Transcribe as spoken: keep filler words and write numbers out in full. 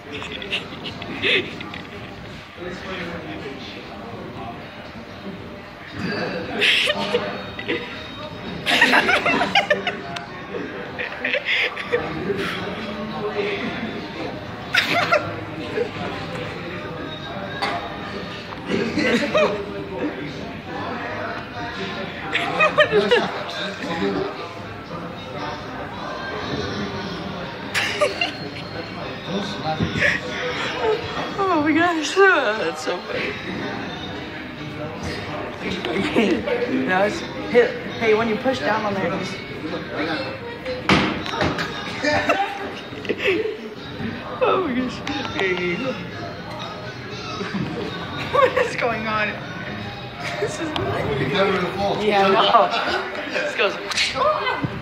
Oh my gosh, that's so funny. Okay, now it's hit. Hey, when you push down on there, just... Oh my gosh. Hey. What is going on? This is... Yeah, I know. This goes...